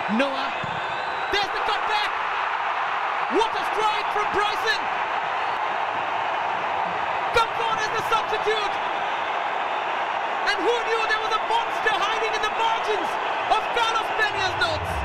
Noah. There's the cutback. What a strike from Bryson. Comes on as the substitute. And who knew there was a monster hiding in the margins of Carlos Peña's notes?